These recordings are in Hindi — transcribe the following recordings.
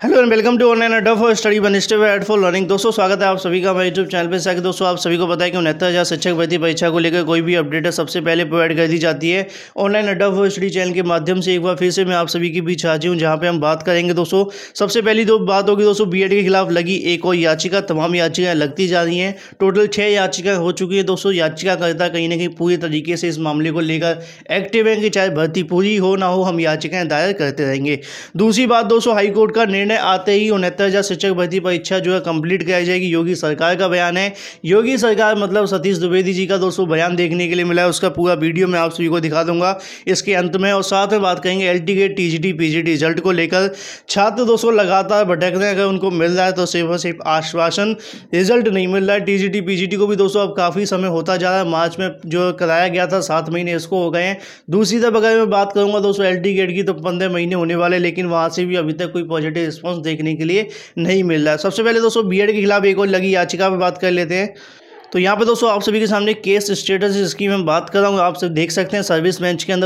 Hello and welcome to online Adda for study one step aid for learning. दोस्तों स्वागत है आप सभी का हमारे यूट्यूब चैनल पे। साथ दोस्तों आप सभी को पता है कि 69,000 शिक्षक भर्ती परीक्षा को लेकर कोई भी अपडेट है सबसे पहले प्रोवाइड कर दी जाती है online Adda for study channel के माध्यम से। एक बार फिर से मैं आप सभी के बीच हाजिर हूँ, जहाँ पे हम बात करेंगे दोस्तों। सबसे पहली बात होगी दोस्तों बीएड के खिलाफ लगी एक और याचिका। तमाम याचिकाएं लगती जा रही हैं, टोटल 6 याचिकाएं हो चुकी है दोस्तों। याचिकाकर्ता कहीं ना कहीं पूरी तरीके से इस मामले को लेकर एक्टिव है कि चाहे भर्ती पूरी हो ना हो, हम याचिकाएं दायर करते रहेंगे। दूसरी बात दोस्तों, हाईकोर्ट का निर्णय आते ही 69,000 शिक्षक भर्ती परीक्षा जो है कंप्लीट कराई जाएगी। योगी सरकार का बयान है। योगी सरकार मतलब सतीश द्विवेदी जी का दोस्तों बयान देखने के लिए मिला है। उसका पूरा वीडियो मैं आप सभी को दिखा दूंगा इसके अंत में। और साथ में बात करेंगे LT grade TGT PGT result को लेकर। छात्र दोस्तों लगातार भटक रहे हैं, अगर उनको मिल रहा है तो सिर्फ और सिर्फ आश्वासन, रिजल्ट नहीं मिल रहा है। टीजीटी पीजीटी को भी दोस्तों अब काफ़ी समय होता जा रहा है। मार्च में जो कराया गया था 7 महीने इसको हो गए हैं। दूसरी तरफ अगर मैं बात करूंगा दोस्तों एलटी गेट की, तो 15 महीने होने वाले, लेकिन वहाँ से भी अभी तक कोई पॉजिटिव रिस्पॉन्स देखने के लिए नहीं मिल रहा है। सबसे पहले दोस्तों बीएड के खिलाफ एक और लगी याचिका पर बात कर लेते हैं। तो यहाँ पे दोस्तों आप सभी के सामने केस स्टेटस इसकी मैं बात कर रहा हूँ। आप सब देख सकते हैं सर्विस बेंच के अंदर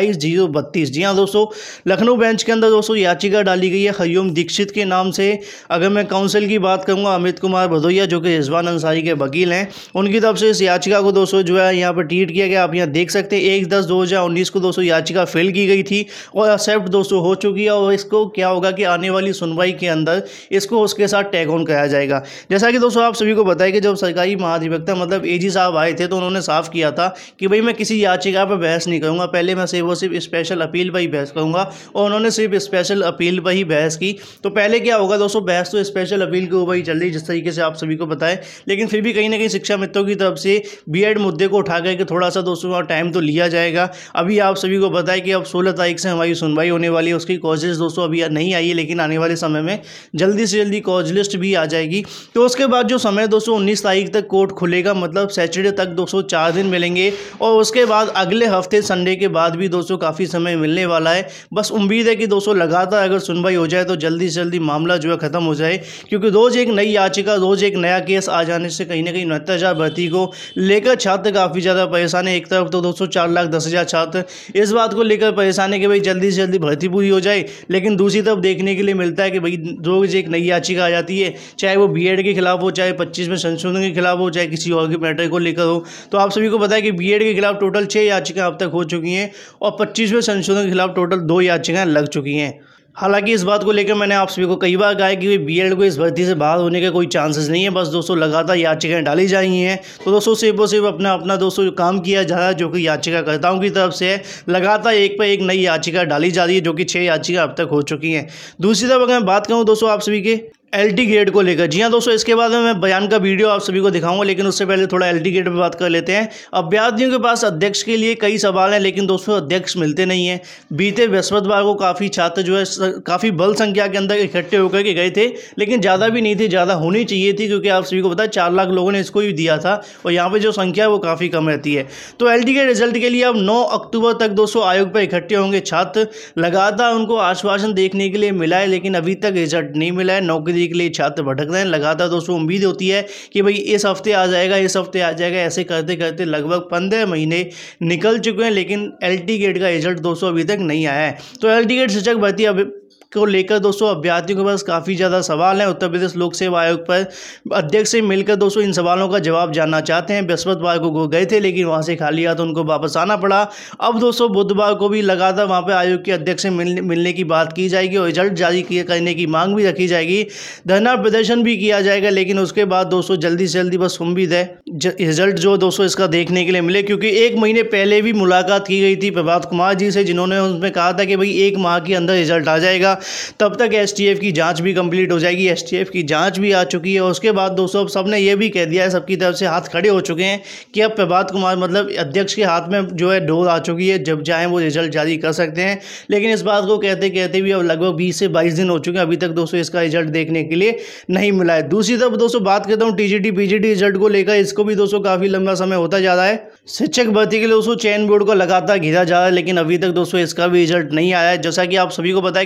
28/032। जी हाँ दोस्तों, लखनऊ बेंच के अंदर दोस्तों याचिका डाली गई है हरिओम दीक्षित के नाम से। अगर मैं काउंसिल की बात करूँगा, अमित कुमार भदौरिया जो कि रिजवान अंसारी के वकील हैं, उनकी तरफ से इस याचिका को दोस्तों जो है यहाँ पर ट्रीट किया गया। आप यहाँ देख सकते हैं 1/10/2019 को दोस्तों याचिका फिल की गई थी और एक्सेप्ट दोस्तों हो चुकी है। और इसको क्या होगा कि आने वाली सुनवाई के अंदर इसको उसके साथ टैग ऑन कराया जाएगा। जैसा कि दोस्तों आप सभी को बताया कि जब सरकारी महाधिवक्ता मतलब एजी साहब आए थे, तो उन्होंने साफ किया था कि भाई मैं किसी याचिका पर बहस नहीं करूंगा, पहले मैं सिर्फ और सिर्फ स्पेशल अपील पर ही बहस करूंगा। और उन्होंने सिर्फ स्पेशल अपील पर ही बहस की। तो पहले क्या होगा दोस्तों, बहस तो स्पेशल अपील के ऊपर ही चल रही जिस तरीके से आप सभी को बताएं, लेकिन फिर भी कहीं ना कहीं शिक्षा मित्रों की तरफ से बीएड मुद्दे को उठा करके थोड़ा सा दोस्तों टाइम तो लिया जाएगा। अभी आप सभी को बताएं कि अब 16 तारीख से हमारी सुनवाई होने वाली है। उसकी कॉजेज दोस्तों अभी नहीं आई है, लेकिन आने वाले समय में जल्दी से जल्दी कॉज लिस्ट भी आ जाएगी। तो उसके बाद जो समय दोस्तों 19 तारीख तक कोर्ट खुलेगा, मतलब सैटरडे तक दोस्तों 4 दिन मिलेंगे। और उसके बाद अगले हफ्ते संडे के बाद भी दोस्तों काफ़ी समय मिलने वाला है। बस उम्मीद है कि दोस्तों लगातार अगर सुनवाई हो जाए तो जल्दी से जल्दी मामला जो है ख़त्म हो जाए, क्योंकि रोज़ एक नई याचिका, रोज़ एक नया केस आ जाने से कहीं ना कहीं 69,000 भर्ती को लेकर छात्र काफ़ी ज़्यादा परेशान है। एक तरफ तो दोस्तों 4,10,000 छात्र इस बात को लेकर परेशान है कि भाई जल्दी से जल्दी भर्ती पूरी हो जाए, लेकिन दूसरी तरफ देखने के लिए मिलता है कि भाई रोज़ एक नई याचिका आ जाती है, चाहे वो बीएड के खिलाफ हो, चाहे 25 में संशोधन के खिलाफ हो, चाहे किसी और के मैटर को लेकर हो। तो आप सभी को पता है कि बीएड के खिलाफ टोटल 6 याचिकाएं अब तक हो चुकी हैं और 25वें संशोधन के खिलाफ टोटल 2 याचिकाएं लग चुकी हैं। हालांकि इस बात को लेकर मैंने आप सभी को कई बार कहा है कि बीएड को इस भर्ती से बाहर होने के कोई चांसेस नहीं है। बस दोस्तों लगातार याचिकाएं डाली जा रही हैं। तो दोस्तों सिर्फ और सिर्फ अपना दोस्तों जो काम किया जा रहा है, जो कि याचिकाकर्ताओं की तरफ से है, लगातार एक पर एक नई याचिका डाली जा रही है, जो कि 6 याचिका अब तक हो चुकी हैं। दूसरी तरफ अगर मैं बात करूँ दोस्तों आप सभी के एलटी गेट को लेकर, जी हाँ दोस्तों, इसके बाद में मैं बयान का वीडियो आप सभी को दिखाऊंगा, लेकिन उससे पहले थोड़ा एलटी गेट पर बात कर लेते हैं। अभ्यर्थियों के पास अध्यक्ष के लिए कई सवाल हैं, लेकिन दोस्तों अध्यक्ष मिलते नहीं हैं। बीते बृहस्पतिवार को काफ़ी छात्र जो है काफ़ी बल संख्या के अंदर इकट्ठे होकर के गए थे, लेकिन ज़्यादा भी नहीं थे, ज़्यादा होनी चाहिए थी, क्योंकि आप सभी को पता है 4 लाख लोगों ने इसको भी दिया था और यहाँ पर जो संख्या है वो काफ़ी कम रहती है। तो एलटी गेट रिजल्ट के लिए अब 9 अक्टूबर तक दोस्तों आयोग पर इकट्ठे होंगे छात्र। लगातार उनको आश्वासन देखने के लिए मिला है, लेकिन अभी तक रिजल्ट नहीं मिला है। नौकरी के लिए छात्र भटक रहे हैं लगातार दोस्तों। उम्मीद होती है कि भाई इस हफ्ते आ जाएगा, इस हफ्ते आ जाएगा, ऐसे करते करते लगभग 15 महीने निकल चुके हैं, लेकिन एलटी गेट का रिजल्ट दोस्तों अभी तक नहीं आया है। तो एलटी गेट शिक्षक भर्ती को लेकर दोस्तों अभ्यर्थियों के पास काफ़ी ज़्यादा सवाल हैं। उत्तर प्रदेश लोक सेवा आयोग पर अध्यक्ष से मिलकर दोस्तों इन सवालों का जवाब जानना चाहते हैं। बृहस्पतिवार को गए थे, लेकिन वहाँ से खाली हाथ उनको वापस आना पड़ा। अब दोस्तों बुधवार को भी लगातार वहाँ पर आयोग के अध्यक्ष से मिलने की बात की जाएगी और रिजल्ट जारी करने की मांग भी रखी जाएगी। धरना प्रदर्शन भी किया जाएगा, लेकिन उसके बाद दोस्तों जल्दी से जल्दी बस उम्मीद है रिजल्ट जो दोस्तों इसका देखने के लिए मिले, क्योंकि 1 महीने पहले भी मुलाकात की गई थी प्रभात कुमार जी से, जिन्होंने उसमें कहा था कि भाई 1 माह के अंदर रिजल्ट आ जाएगा। तब तक एसटीएफ की जांच भी कंप्लीट हो जाएगी। एसटीएफ की जांच भी आ चुकी है। उसके बाद दोस्तों अब सबने ये भी कह दिया है, सबकी तरफ से हाथ खड़े हो चुके हैं कि अब प्रभात कुमार मतलब अध्यक्ष के हाथ में जो है डोर आ चुकी है, जब चाहें वो रिजल्ट जारी कर सकते हैं। लेकिन इस बात को कहते कहते भी अब लगभग 20 से 22 दिन हो चुके हैं, अभी तक दोस्तों इसका रिजल्ट देखने के लिए नहीं मिला है। दूसरी तरफ दोस्तों बात करता हूँ टीजीटी पीजीटी रिजल्ट को लेकर, इसको भी दोस्तों काफ़ी लंबा समय होता जा रहा है। शिक्षक भर्ती के लिए दोस्तों चयन बोर्ड को लगातार घेरा जा रहा है, लेकिन अभी तक दोस्तों इसका भी रिजल्ट नहीं आया है। जैसा कि आप सभी को पता है कि मार्च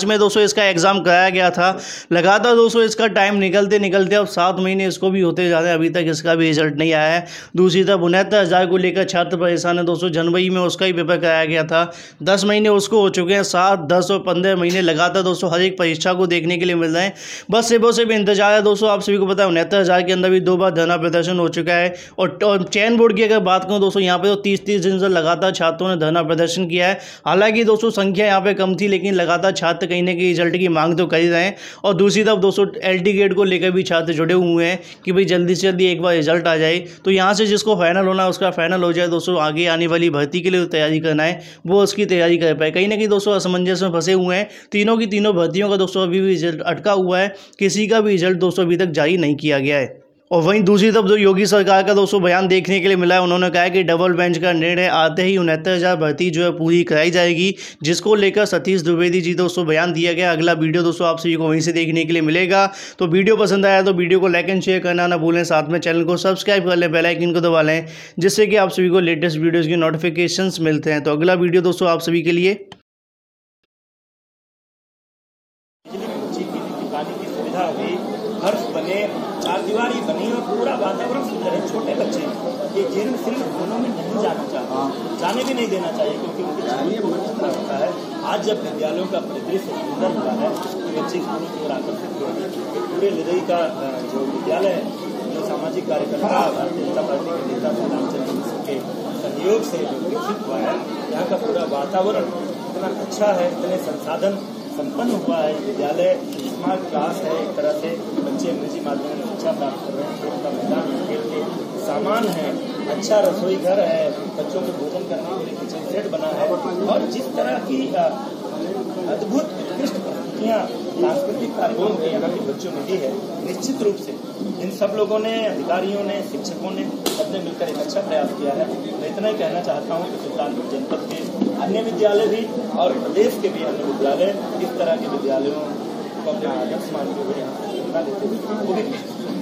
में दोस्तों इसका एग्ज़ाम कराया गया था। लगातार दोस्तों इसका टाइम निकलते निकलते अब 7 महीने इसको भी होते जा रहे हैं, अभी तक इसका भी रिजल्ट नहीं आया है। दूसरी तरफ 69,000 को लेकर छात्र परेशान है दोस्तों। जनवरी में उसका ही पेपर कराया गया था, 10 महीने उसको हो चुके हैं। 7, 10 और 15 महीने लगातार दोस्तों हर एक परीक्षा को देखने के लिए मिल रहे हैं। बस सिर्फ इंतजार है दोस्तों। आप सभी को पता है 69,000 के अंदर भी 2 बार धरना प्रदर्शन हो चुका है। और चयन बोर्ड की अगर बात करूं दोस्तों, यहाँ पे तो 30-30 दिन से लगातार छात्रों ने धरना प्रदर्शन किया है। हालांकि दोस्तों संख्या यहाँ पे कम थी, लेकिन लगातार छात्र कहीं ना कहीं रिजल्ट की मांग तो कर ही रहे हैं। और दूसरी तरफ दोस्तों LT गेट को लेकर भी छात्र जुड़े हुए हैं कि भाई जल्दी से जल्दी एक बार रिजल्ट आ जाए, तो यहाँ से जिसको फाइनल होना है उसका फाइनल हो जाए दोस्तों। आगे आने वाली भर्ती के लिए तैयारी करना है वो उसकी तैयारी कर पाए। कहीं ना कहीं दोस्तों असमंजस में फंसे हुए हैं। तीनों की तीनों भर्तियों का दोस्तों अभी भी रिजल्ट अटका हुआ है। किसी का भी रिजल्ट दोस्तों अभी तक जारी नहीं किया गया है। और वहीं दूसरी तरफ जो योगी सरकार का दोस्तों बयान देखने के लिए मिला है, उन्होंने कहा है कि डबल बेंच का निर्णय आते ही 69,000 भर्ती जो है पूरी कराई जाएगी, जिसको लेकर सतीश द्विवेदी जी दोस्तों बयान दिया गया। अगला वीडियो दोस्तों आप सभी को वहीं से देखने के लिए मिलेगा। तो वीडियो पसंद आया तो वीडियो को लाइक एंड शेयर करना ना भूलें, साथ में चैनल को सब्सक्राइब कर लें, बेल आइकन को दबा लें, जिससे कि आप सभी को लेटेस्ट वीडियोज़ की नोटिफिकेशंस मिलते हैं। तो अगला वीडियो दोस्तों आप सभी के लिए फर्श बने, चारदीवारी बनी और पूरा वातावरण सुंदर है। छोटे बच्चे ये जेल सिर्फ दोनों में नहीं जाना चाहते, जाने भी नहीं देना चाहिए, क्योंकि उनकी छवि को अच्छा होता है। आज जब विद्यालयों का परिदृश्य सुंदर हुआ है तो बच्चे स्कूलों की ओर आकर्षित हुए हैं। पूरे हृदय का जो विद्यालय है, जो सामाजिक कार्यकर्ता भारतीय जनता पार्टी के नेता रामचंद्र मिश्र के सहयोग से जो विकसित हुआ है, यहाँ का पूरा वातावरण इतना अच्छा है, इतने संसाधन संपन्न हुआ है। विद्यालय स्मार्ट क्लास है, एक तरह से बच्चे अंग्रेजी माध्यम में शिक्षा प्राप्त कर रहे हैं। खेल का मैदान, खेल के सामान है, अच्छा रसोई घर है, बच्चों को भोजन करने के लिए किचन सेट बना है। और जिस तरह की अद्भुत उत्कृष्ट प्रस्तुतियाँ सांस्कृतिक कार्यक्रम के यहाँ के बच्चों में दी है, निश्चित रूप से इन सब लोगों ने, अधिकारियों ने, शिक्षकों ने सबने मिलकर एक अच्छा प्रयास किया है। मैं इतना ही कहना चाहता हूँ कि सुल्तानपुर जनपद के अन्य विद्यालय भी और प्रदेश के भी अन्य विद्यालय इस तरह के विद्यालयों को अपना आदर्श मानते हुए यहाँ से प्रेरणा देते हुए वो भी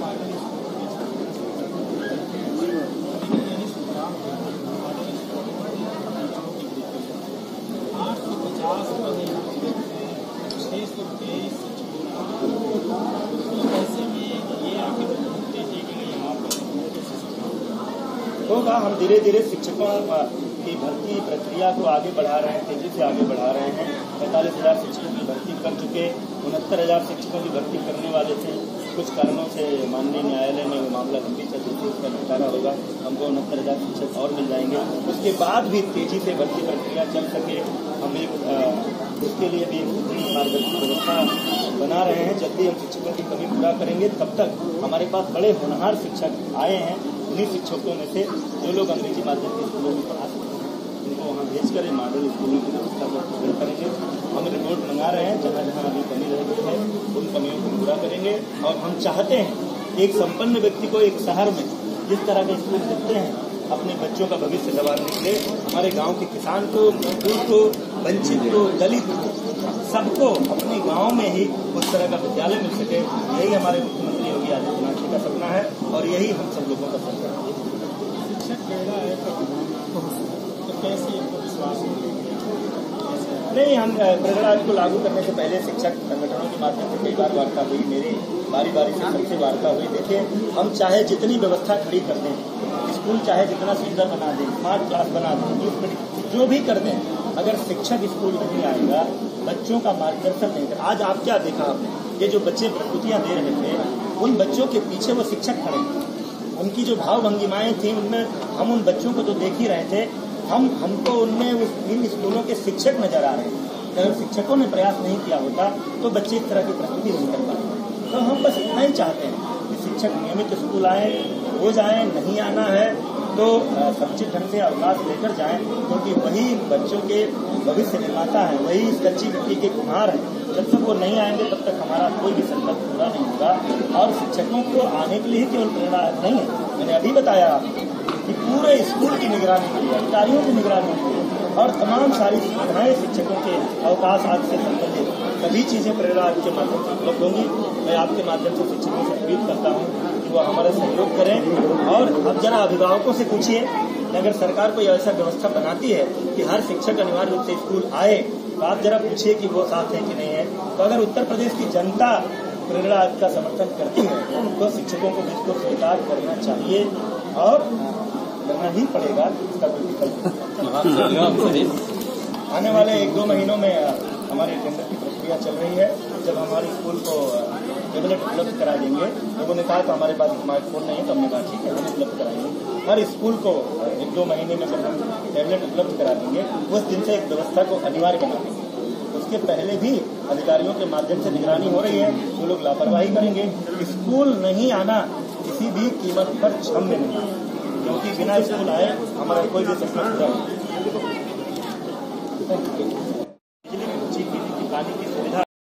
होगा। हम धीरे धीरे शिक्षकों की भर्ती प्रक्रिया को आगे बढ़ा रहे हैं, तेजी से आगे बढ़ा रहे हैं। 45,000 शिक्षकों की भर्ती कर चुके, 69,000 शिक्षकों की भर्ती करने वाले थे। कुछ कारणों से माननीय न्यायालय में वो मामला लंबी चल रही थी, उसका निपटारा होगा। हमको 69,000 शिक्षक और मिल जाएंगे। उसके बाद भी तेजी से भर्ती प्रक्रिया चल सके, हम एक उसके लिए भी मार्गदर्शी व्यवस्था बना रहे हैं। जल्दी हम शिक्षकों की कमी पूरा करेंगे। तब तक हमारे पास बड़े होनहार शिक्षक आए हैं। उन्हीं शिक्षकों में से जो लोग अंग्रेजी माध्यम के स्कूलों में पढ़ा सकते हैं, उनको वहाँ भेजकर मॉडल स्कूलों की व्यवस्था को पूर्ण करेंगे। हम रिपोर्ट मंगा रहे हैं, जहाँ जहाँ अभी कमी रह गई है उन कमियों को पूरा करेंगे। और हम चाहते हैं एक संपन्न व्यक्ति को एक शहर में जिस तरह के स्कूल दिखते हैं, अपने बच्चों का भविष्य संवारने के लिए हमारे गांव के किसान को, मजदूर को, वंचित को, दलित को, सबको अपने गांव में ही उस तरह का विद्यालय मिल सके। यही हमारे मुख्यमंत्री योगी आदित्यनाथ जी का सपना है और यही हम सब लोगों का सपना है। शिक्षक तो कैसे विश्वास नहीं, हम प्रेरणा को लागू करने से पहले शिक्षक संगठनों के माध्यम से कई बार वार्ता हुई, मेरी बारी बारी से सबसे वार्ता हुई। देखिए, हम चाहे जितनी व्यवस्था खड़ी कर दें, स्कूल चाहे जितना सुंदर बना दें, स्मार्ट क्लास बना दें, जो भी कर दें, अगर शिक्षक स्कूल नहीं आएगा, बच्चों का मार्गदर्शन नहीं कर। आज आप क्या देखा आपने, ये जो बच्चे प्रस्तुतियाँ दे रहे थे, उन बच्चों के पीछे वो शिक्षक खड़े थे। उनकी जो भाव भंगिमाएं थी, उनमें हम उन बच्चों को तो देख ही रहे थे, हमको उनमें इन स्कूलों के शिक्षक नजर आ रहे हैं। अगर शिक्षकों ने प्रयास नहीं किया होता तो बच्चे इस तरह की प्रस्तुति नहीं कर पाते। तो हम बस इतना ही चाहते हैं कि शिक्षक नियमित स्कूल आए, रोज आए। नहीं आना है तो समुचित ढंग से अवकाश लेकर जाएं, क्योंकि वही बच्चों के भविष्य निर्माता है, वही इस कच्ची मिट्टी के कुम्हार है। जब तक वो नहीं आएंगे तब तक हमारा कोई भी संकल्प पूरा नहीं होगा। और शिक्षकों को आने के लिए ही केवल प्रेरणा नहीं है, मैंने अभी बताया कि पूरे स्कूल की निगरानी के लिए, अधिकारियों की निगरानी के लिए और तमाम सारी सुविधाएं शिक्षकों के अवकाश आदि से संबंधित सभी चीजें प्रेरणा के माध्यम से उपलब्ध होंगी। मैं आपके माध्यम से शिक्षकों से अपील करता हूँ कि वो हमारा सहयोग करें। और अब जरा अभिभावकों से पूछिए कि अगर सरकार कोई ऐसा व्यवस्था बनाती है कि हर शिक्षक अनिवार्य रूप से स्कूल आए, तो आप जरा पूछिए कि वो साथ है कि नहीं है। तो अगर उत्तर प्रदेश की जनता प्रेरणा आज का समर्थन करती है तो शिक्षकों को बिल्कुल स्वीकार करना चाहिए और करना ही पड़ेगा, इसका कोई विकल्प नहीं। आने वाले 1-2 महीनों में हमारे टेंडर की प्रक्रिया चल रही है। जब हमारे स्कूल को टेबलेट उपलब्ध करा देंगे, लोगों ने कहा तो हमारे पास स्मार्टफोन नहीं है, तो हमने कहा ठीक है हम उपलब्ध कराएंगे। हर स्कूल को 1-2 महीने में जब हम टेबलेट उपलब्ध करा देंगे उस दिन से एक व्यवस्था को अनिवार्य बना देंगे। उसके पहले भी अधिकारियों के माध्यम से निगरानी हो रही है, जो लोग लापरवाही करेंगे स्कूल नहीं आना किसी भी कीमत पर क्षम्य नहीं, क्योंकि बिना स्कूल आए हमारा कोई भी सपना पूरा नहीं।